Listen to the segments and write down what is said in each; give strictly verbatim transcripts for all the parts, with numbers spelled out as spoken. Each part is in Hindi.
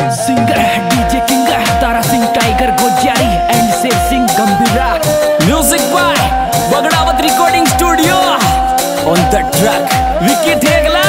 Singer DJ king Tara Singh Tiger गोजारी एंड शेर सिंह गंभीरा। Music by Bagdawat recording studio. On the track Vicky Thegla.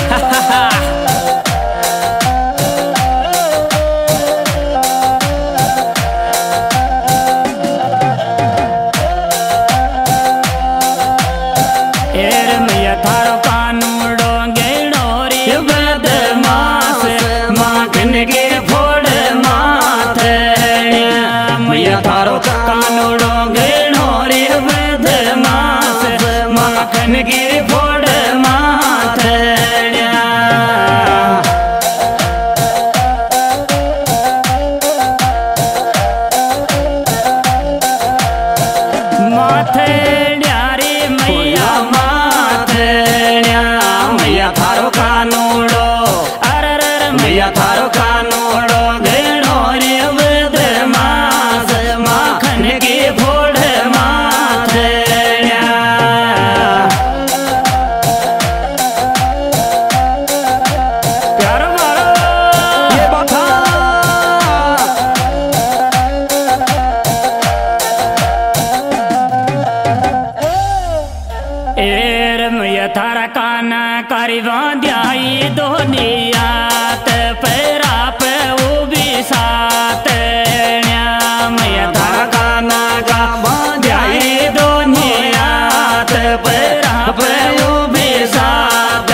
थारा काना करीबा ध्याई दोनिया पैरा पे वो भी साथ मैया थारा काना का ध्याई दोनिया पैरा पे वो भी साथ।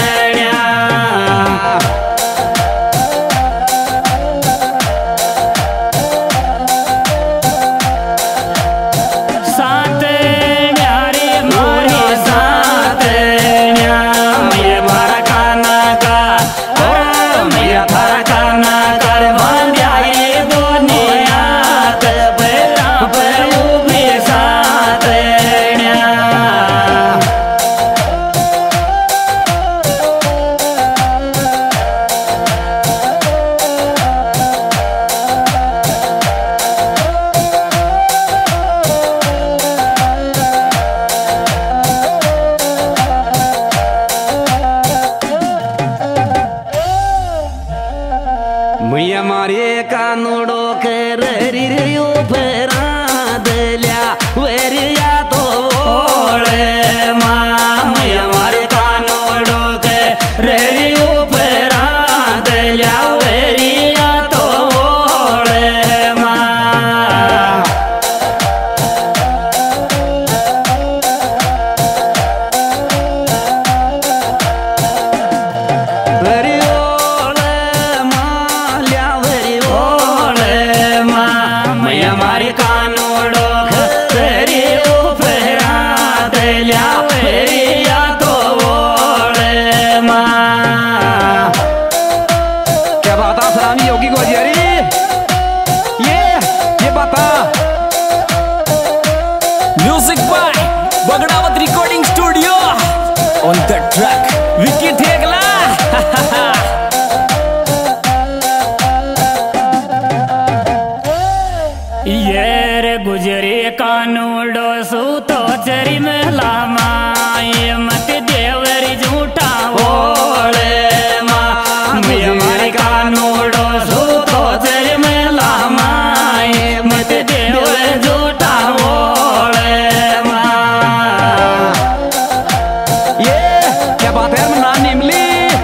मैया मारे कानूडो के रियो फेरा दिल्या वेरिया तो ओले माँ। मैया मारे कानूडो के रियो फेरा दिल्या वेरिया तो ओले माँ। Music by Bagdawat recording studio. On the track Vicky Thegla. ये रे गुजरी कानूडो सूतो चरी में लामा ये मत देवरी झूठा बोले माँ। मैया मारे कानूडो सूतो चरी में लामा ये मत देवरी झूठा बोले माँ। ये क्या बात है ना निमली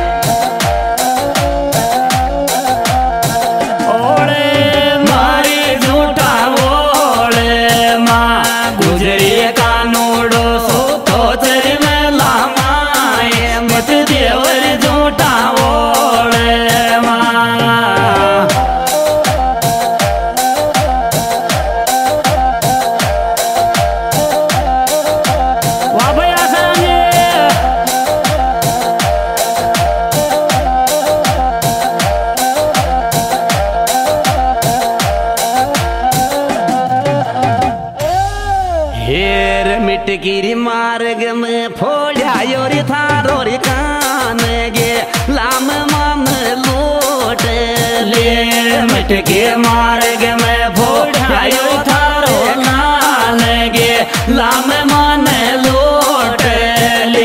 गिरी मार्ग में फोड़ा योरी थारो रे कान गे लाम मान लोट ले मिट के मार्ग में फोड़ा योरी थारो कान गे लाम मान लोट ले।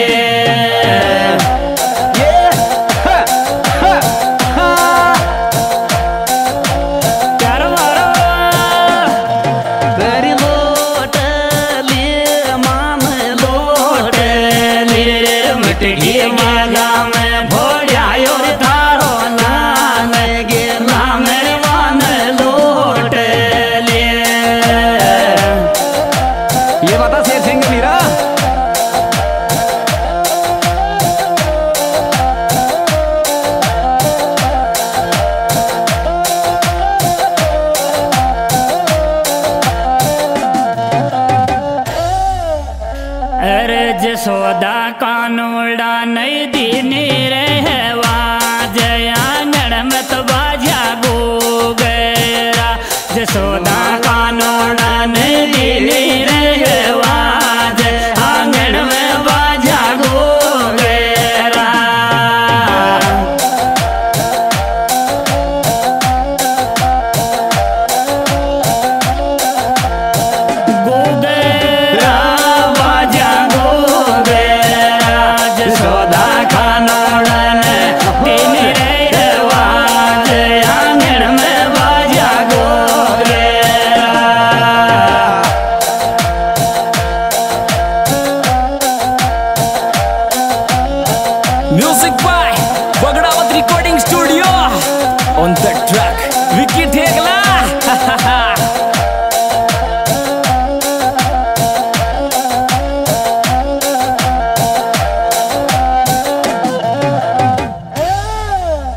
ये हा, हा, हा।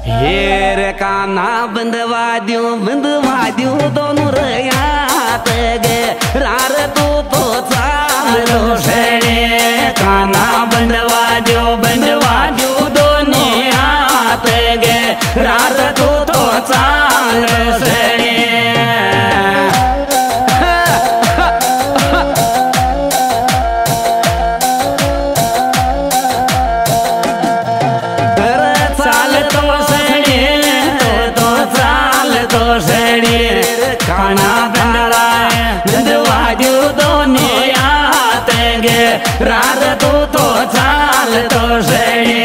हेर काना बंदवा दियो बंदवा दियो दोनों रयात गे रार तू तो चालो शेरे काना बंदवा दियो बंदवा दियो दोनों हाथ गे रार तू तो चाल शेरे खाना बंदवा बंदवा दो दोनों हाथ गे रात तू तो चाल तो सड़ी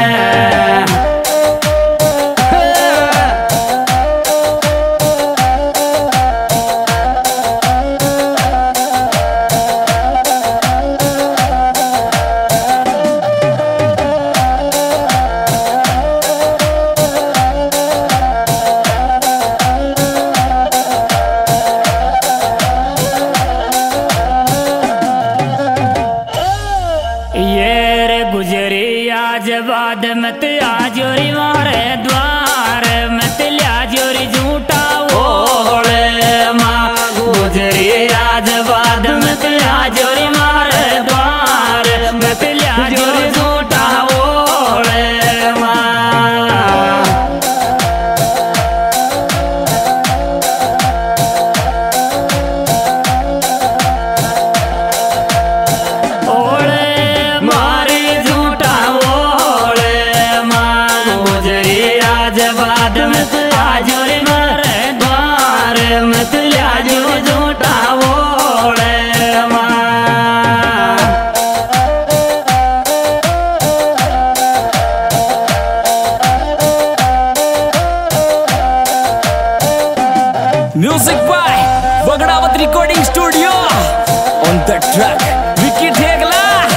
बाद मत आजोरी मारे द्वार मत लाजोरी झूठा ओले माँ गुजरी आज बाद मत आजोरी मारे द्वार मत लाजोरी झूठा ओले आजोरी मारे द्वार मत लाजो झूठा ओले music by Bagdawat recording studio on the track Vicky Thegla.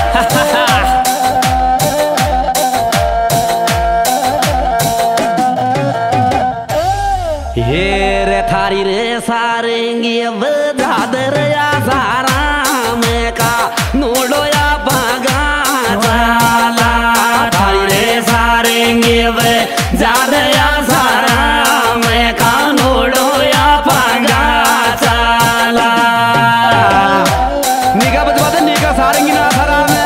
हेर थारी रे सारेंगे बजादर या सारा में का नोडो या बागा चाला थारी रे सारेंगे बजादर या सारा में का नोडो या बागा चाला निगा बजवा दे निगा सारेंगे ना सारा में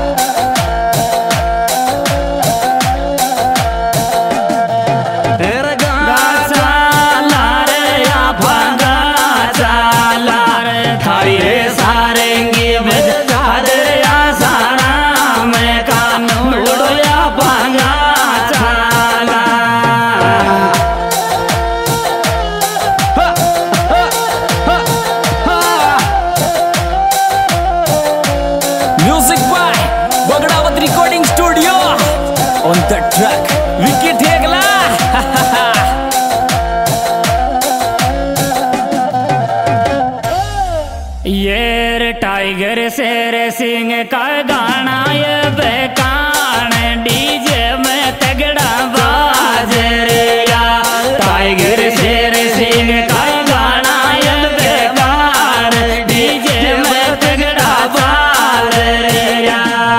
recording studio on the track Vicky Thegla. ये टाइगर शेर सिंह का गाना ये बेकान डीजे में तगड़ा बाज रेगा टाइगर शेर सिंह का गाना ये बेकान डीजे में तगड़ा बाज रेगा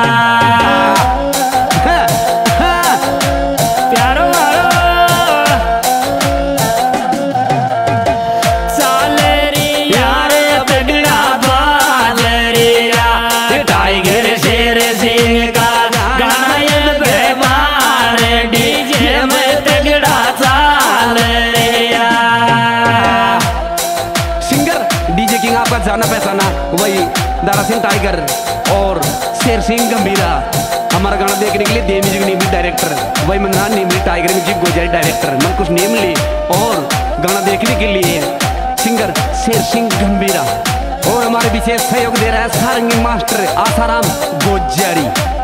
जाना पहचाना वही दारा सिंह टाइगर और शेर सिंह गंभीरा। हमारा गाना देखने के लिए दे म्यूजिक नेम डायरेक्टर वही मंगना नेम टाइगर म्यूजिक गोजारी डायरेक्टर मन कुछ नेम ली और गाना देखने के लिए सिंगर शेर सिंह गंभीरा और हमारे विशेष सहयोग दे रहा है सारंगी मास्टर आसाराम गोजारी।